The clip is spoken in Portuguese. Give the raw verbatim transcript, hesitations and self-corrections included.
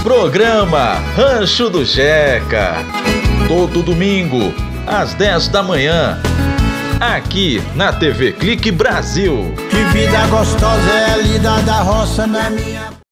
Programa Rancho do Jeca. Todo domingo, às dez da manhã. Aqui na T V Clique Brasil. Que vida gostosa é a lida da roça na minha...